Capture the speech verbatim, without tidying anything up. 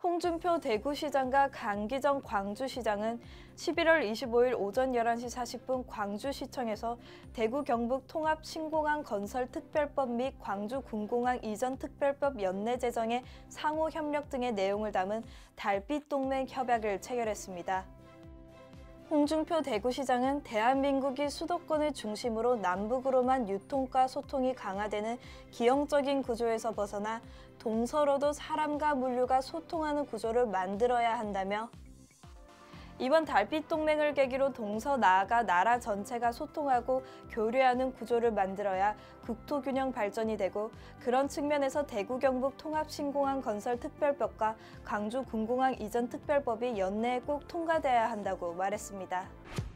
홍준표 대구시장과 강기정 광주시장은 십일월 이십오일 오전 열한 시 사십 분 광주시청에서 대구 경북 통합 신공항 건설 특별법 및 광주 군공항 이전 특별법 연내 제정의 상호 협력 등의 내용을 담은 달빛 동맹 협약을 체결했습니다. 홍준표 대구시장은 대한민국이 수도권을 중심으로 남북으로만 유통과 소통이 강화되는 기형적인 구조에서 벗어나 동서로도 사람과 물류가 소통하는 구조를 만들어야 한다며 이번 달빛 동맹을 계기로 동서 나아가 나라 전체가 소통하고 교류하는 구조를 만들어야 국토 균형 발전이 되고 그런 측면에서 대구 경북 통합 신공항 건설 특별법과 광주 군공항 이전 특별법이 연내에 꼭 통과돼야 한다고 말했습니다.